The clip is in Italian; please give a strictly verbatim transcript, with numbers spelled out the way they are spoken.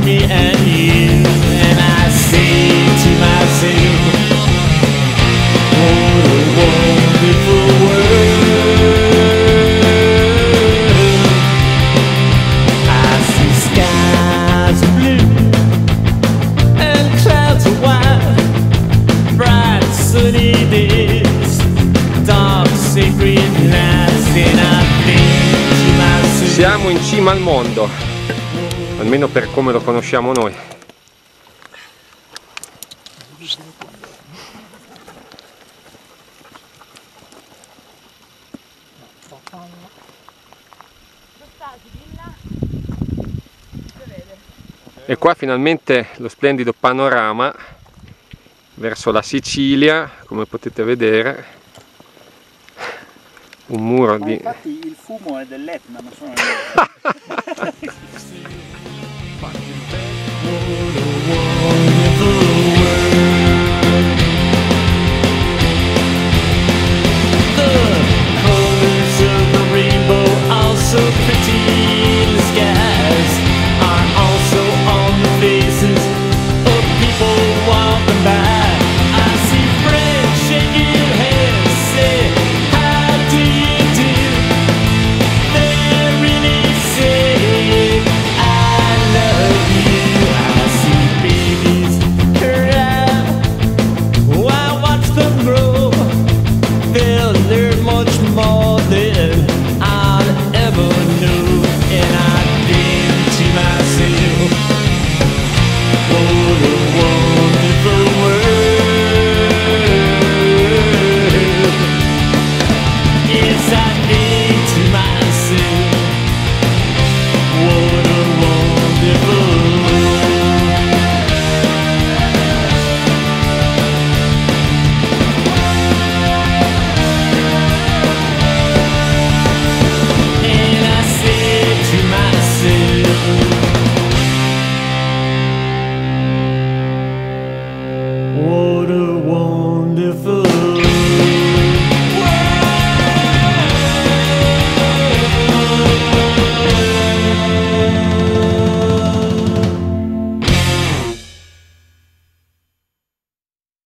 me and you, and I say to myself, what a wonderful world. I see skies of blue and clouds of white, bright sunny days, dark sacred nights, and I think to myself. Siamo in cima al mondo, almeno per come lo conosciamo noi. E qua finalmente lo splendido panorama verso la Sicilia, come potete vedere, un muro Ma di... infatti il fumo è dell'Etna, non sono